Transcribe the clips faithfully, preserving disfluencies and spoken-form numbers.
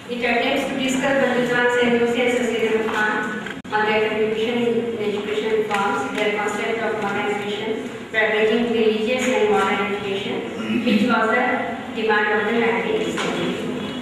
It attempts to discuss Badiuzzaman Said-Nursi and Sir Syed Ahmad Khan on their contribution in education reforms, their concept of modernization, bridging religious and modern education, which was the demand of the nineteenth century.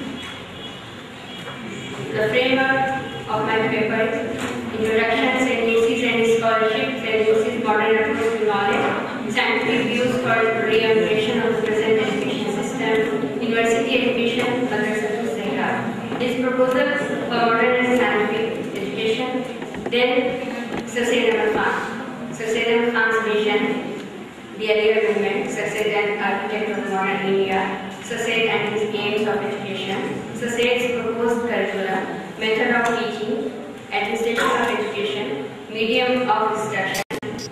The framework of my paper is Introduction, Said-Nursi's and Scholarship, Said-Nursi's modern approach to knowledge, scientific views for re-evaluation of the present education system, university education, Madrasa to Zehra. His proposals for modern and scientific education, then Sir Syed Ahmad Khan. Sir Syed Ahmad Khan's vision, the earlier movement, Sir Syed an architect of modern India, Sir Syed and his aims of education, Sir Syed's proposed curriculum, method of teaching, administration of education, medium of instruction.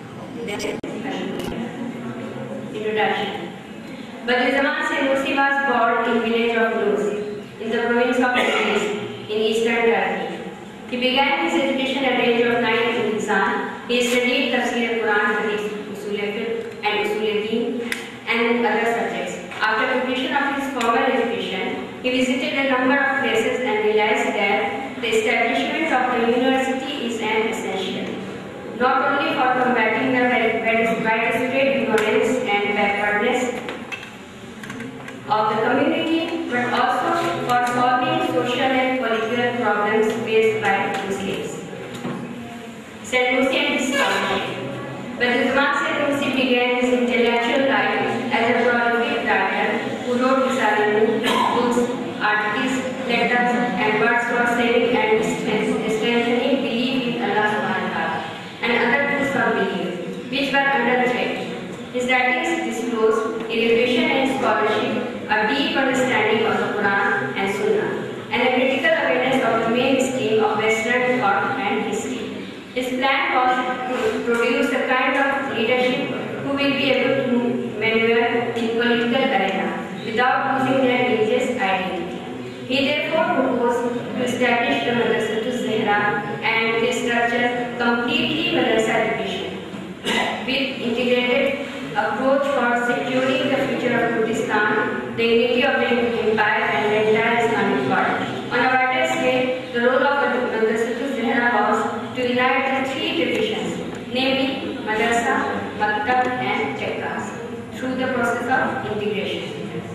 Introduction. Badiuzzaman Said-Nursi was born in village of Luz, in the province of Tiflis, in eastern Turkey. He began his education at the age of nine in Hizan. He studied Tafsir al-Quran, Hadith, Usul al-Fiqh and Usul al-Din and other subjects. After completion of his formal education, he visited a number of places and realized that the establishment of the university is an essential, not only for combating the widespread ignorance and backwardness of the community, but also for solving social and political problems faced by Muslims. Said-Nursi and his scholarship. Badiuzzaman Said-Nursi began his intellectual life as a prolific writer who wrote Risale-e Nur, books, articles, letters, and words for saving and strengthening belief in Allah subhanahu wa ta'ala and other tools for belief, which were under threat. His writings disclose erudition and scholarship, a deep understanding of the Quran and Sunnah, and a critical awareness of the mainstream of Western thought and history. His plan was to produce a kind of leadership who will be able to maneuver in political arena without losing their religious identity. He therefore proposed to establish the Madrasa to Zehra and restructure completely Madrasa education with integrated approach for securing the future of Kurdistan, the unity of the empire and the entire Islamic world. On a wider scale, the role of the Madrasa to Zehra was to unite the three traditions, namely Madrasa, Maktab and Tekkas, through the process of integration.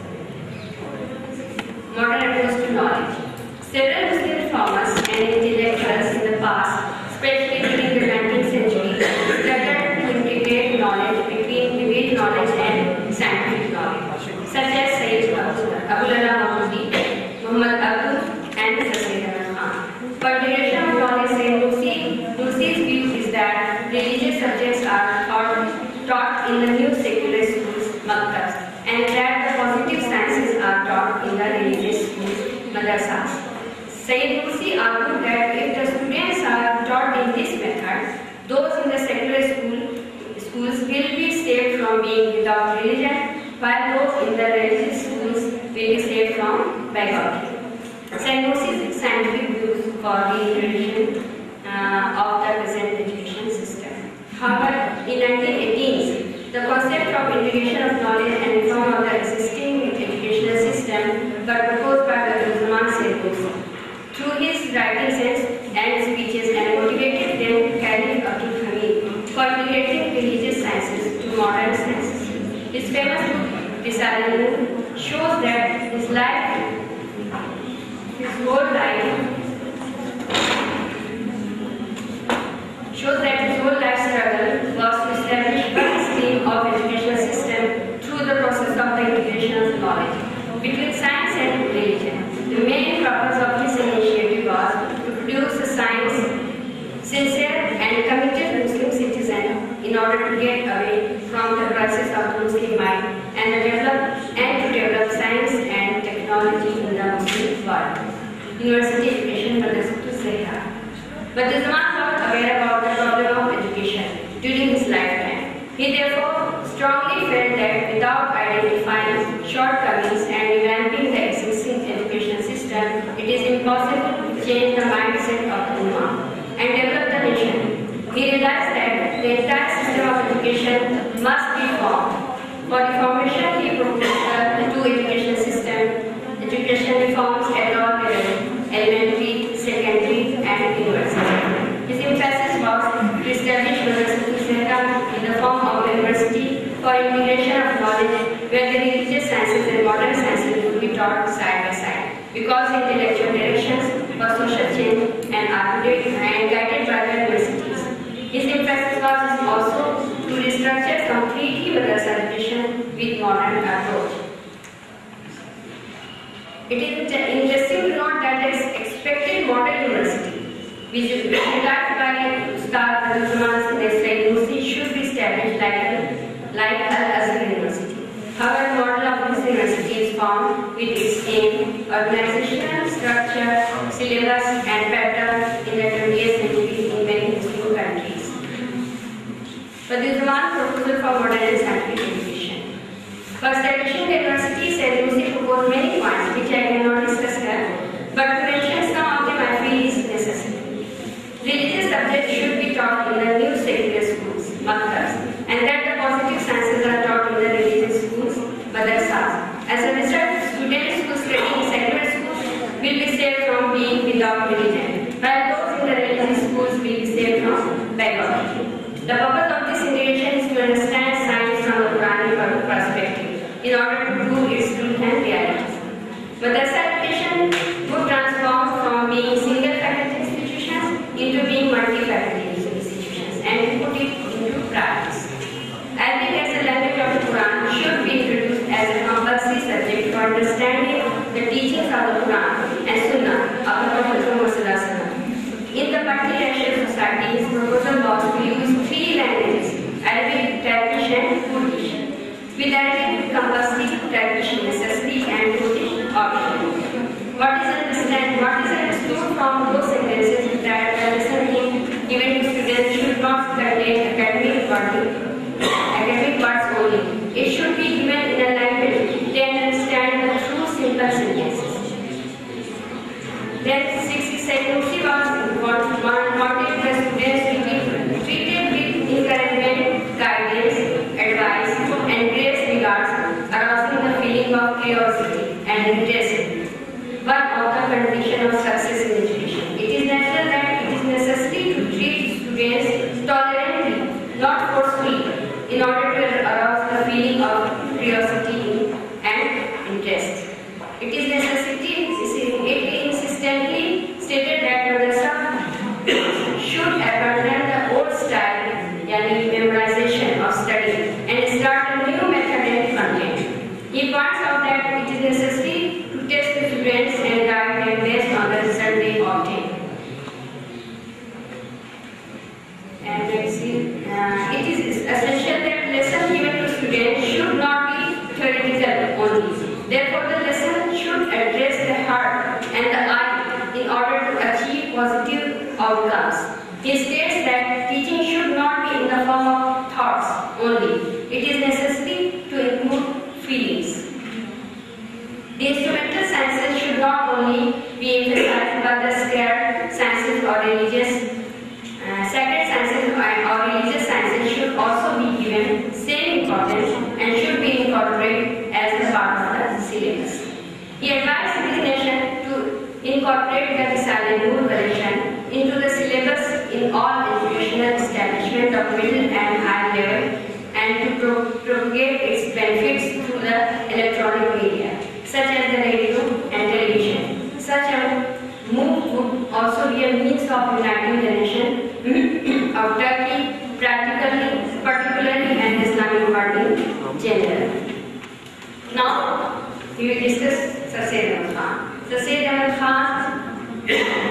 Modern approach to knowledge. Several Muslim reformers and intellectuals in the past, especially during the nineteenth century, struggled to integrate knowledge between vivid knowledge and scientific knowledge, such as Sayyid Abul Ala Mahmudi, Muhammad Abdul, and Sir Syed Ahmad Khan. For integration of knowledge, Said-Nursi's view is that religious subjects are taught, taught in the new secular schools, maktabs, and that the positive sciences are taught in the religious schools, madrasas. Said-Nursi argued that if the students are taught in this method, those in the secular school, schools will be saved from being without religion, while those in the religious schools will be saved from bigotry. Said-Nursi's scientific views for the introduction uh, of the present education system. However, in nineteen eighties, the concept of integration of knowledge and reform of the existing educational system were proposed by Badiuzzaman Said-Nursi through his writings and speeches and motivated them to carry Abdul Hamid for integrating religious sciences to modern sciences. His famous book, Risale-e Nur, shows that his life, his whole life, shows that his whole life struggle was to establish one stream of educational system through the process of the integration of knowledge between science and religion. The main purpose of his initiative was to produce a science sincere and committed Muslim citizen in order to get away from the crisis of the Muslim mind and to develop and to develop science and technology in the Muslim world. University education Madrasa to Zehra. Badiuzzaman was aware about the problem of education during his lifetime. He therefore strongly felt that without identifying shortcomings and revamping the existing education system, it is impossible to change the mindset of the Ummah and develop the nation. He realized that the entire system of education must be reformed. For reformation, he proposed the two education system, education reforms at all levels. because intellectual directions for social change and architect and guided by the universities. His emphasis was also to restructure completely madrasa education with modern approach. It is interesting to note that the expected model university, which is conducted by Ustad Abdul Zaman should be established like, like Al-Azhar University. However, model of this university is formed with its aim, organizational structure, syllabus and pattern in the twentieth century in many Muslim countries. Fadil Zaman proposal for modern and scientific education. For establishing the university, Said Nursi proposed many points which I cannot discuss here, but to mention some of them I feel is necessary. Religious subjects should be taught in the new secular schools, maktabs, and that the positive sciences are taught in the religious schools, madrasas. As a result, students who study in secular schools will be saved from being without religion, while those in the religious schools will be saved from pedagogy. The purpose of this integration is to understand science from a Quranic perspective in order to prove its truth and reality. Madrasa education would transform from being single faculty institutions into being multi-faculty institutions and put it into practice. Arabic as a language of the Quran should be introduced as a compulsory subject for understanding the teachings of the Quran and Sunnah of the Prophet Muhammad. In the multiracial society, his proposal was to use three languages, Arabic, Turkish and Kurdish, with Arabic compulsory, Turkish necessary and Kurdish optional. What is understand? What is understood from those sentences that the lesson given to students should not contain academic wording, academic words only. It should be given in a language they understand the true simple sentences. Then sixty-second was wanted the students to be treated with encouragement, guidance, advice, and grace regards, arousing the feeling of curiosity and interest. One of the conditions of success in education. It is natural that it is necessary to treat students tolerantly, not forcefully, in order to arouse the feeling of curiosity and interest. It is necessity, it insistently stated that madrasa should abandon the old style, yani memorization of study, and start a new method and content. He points out that it is necessary to test the students and guide them based on the result they obtain. And let's see, uh, it is essential that lessons given to students should not be theoretical only. Therefore, the lesson should address the heart and the eye in order to achieve positive outcomes. He states that teaching should not be in the form of thoughts only. It is necessary to include feelings. The instrumental sciences should not only be emphasized but the sacred sciences or religious uh, sacred sciences or religious sciences should also be given same importance and should be incorporated as a part of the syllabus. He advised his nation to incorporate the Risale-e-Nur collection into the syllabus in all educational establishments of middle and high level and to pro propagate its benefits through the electronic media, such as the radio and television. Such a move would also be a means of uniting the nation of Turkey practically, particularly and Islamic world in general. Now, we will discuss Sir Syed Ahmad Khan. Sir Syed Ahmad Khan,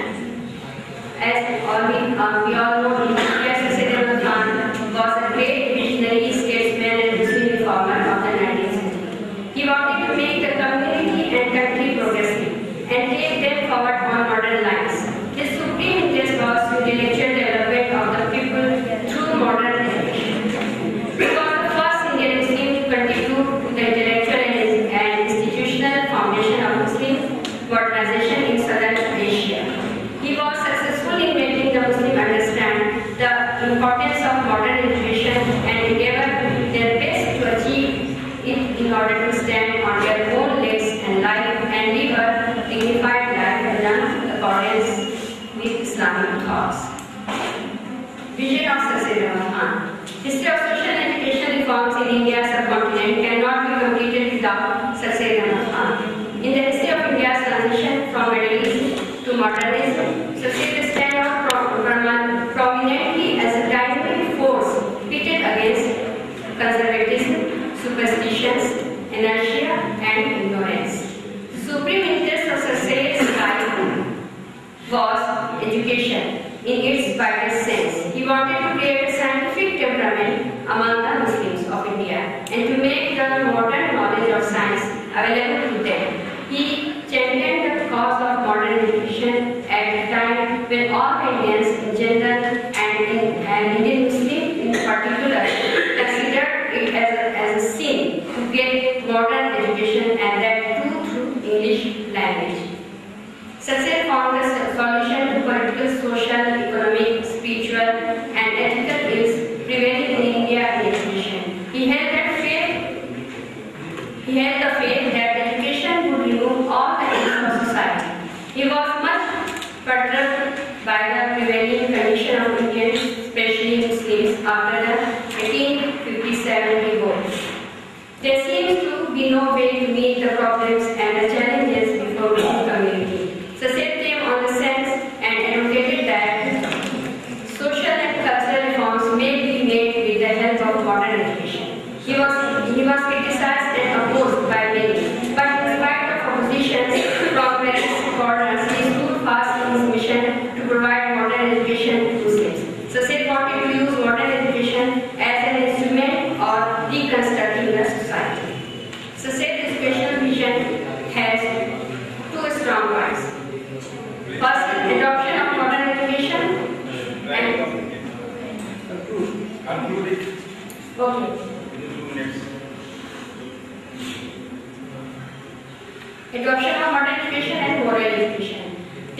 as all we, uh, we all know, Sir Syed Ahmad Khan was a great visionary statesman and Muslim reformer of the nineteenth century. He wanted to make the community and country progressive and take them forward on modern lines. His supreme interest was intellectual development of the people through modern education. He was the first Indian Muslim to contribute to the intellectual and institutional foundation of Muslim modernization in Southern Asia. He was successful in making the Muslim understand the importance of modern education and endeavor their best to achieve it in order to stand on their own legs and life and live a dignified life in accordance with Islamic thoughts. Vision of Sir Syed Ahmad Khan. History of social education reforms in India's subcontinent cannot be completed without Sir Syed Ahmad Khan. In the history of India's transition from Middle to modernism, Sasir stand out prom prominently as a dynamic force pitted against conservatism, superstitions, inertia, and ignorance. The supreme interest of Sasir's life was education in its widest sense. He wanted to create a scientific temperament among the Muslims of India and to make the modern knowledge of science available to them. He championed the cause of modern education at a time when all Indians in general and, in, and Indian Muslims in particular considered it as a, as a sin to get modern education, and that too through English language. Sasir found a solution to political, social, economic, spiritual, and ethical ills prevailing in India in education. He held that faith. He held the faith that education would remove all the ills of society. He was much perturbed by the prevailing condition of Indians, especially Muslims, after the eighteen fifty-seven revolt. There seems to be no way to meet the problems and the challenges before the community. Sasir came on the sense and advocated that social and cultural reforms may be made with the help of modern education. He was, he was criticized and opposed by many, but in spite of oppositions from various corners, he stood fast in his mission to provide modern education to Muslims. Sasir wanted to use modern education as an instrument of reconstructing the society. Sasir's educational vision has two strong points. First, adoption of modern education and okay. Adoption of modern education and moral education.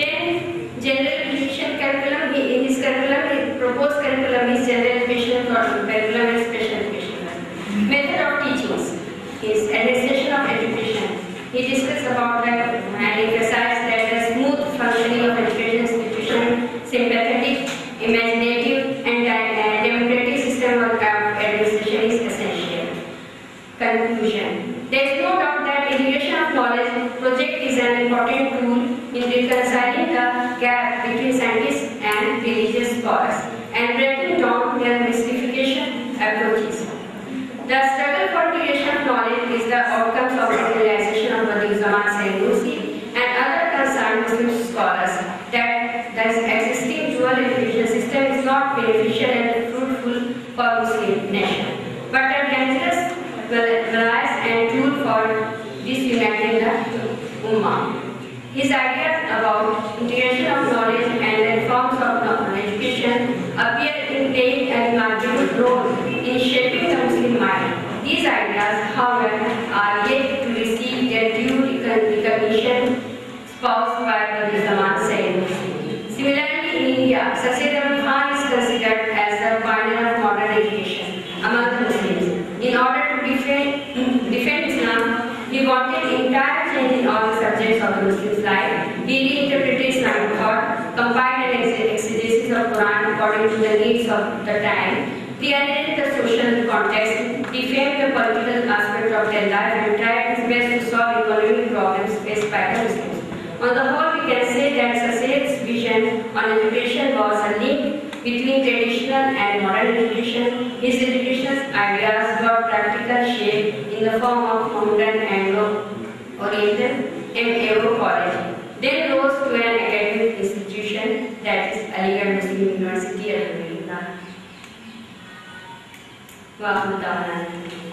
Then, general education curriculum. He, in his curriculum, his proposed curriculum is general education curriculum and special education curriculum. Method of teachings is administration of education. He discussed about that and emphasized that the smooth functioning of education institution, sympathetic, imaginative, and uh, democratic system of administration is essential. Conclusion. There is no doubt that integration of knowledge project is an important tool in reconciling the gap between scientists and religious scholars and breaking down their mystification approaches. The struggle for integration of knowledge is the outcomes of the realization of Badiuzzaman Said-Nursi and other concerned Muslim scholars that the existing dual education system is not beneficial and fruitful for Muslim nation, but a dangerous menace and tool for disuniting the Ummah. His ideas about integration of knowledge and the reforms of education appear in playing a marginal role in shaping the Muslim mind. These ideas, however, are yet to receive their due recognition espoused by Badiuzzaman Said-Nursi. Similarly, in India, Sasir Ahmad Khan is considered as the pioneer of modern education among the Muslims. In order to defend, defend Islam, he wanted the entire change in all the subjects of the Muslims' life. He reinterpreted Islamic thought, compiled an exegesis of Quran according to the needs of the time, rearranged the social context, defamed the political aspect of their life, and tried his best to solve economic problems faced by the Muslims. On the whole, we can say that Sasir's vision on education was a link between traditional and modern education. His educational ideas got practical shape in the form of modern Anglo-Oriental and Euro College, then rose to an academic institution, that is Aligarh Muslim University, Alhamdulillah.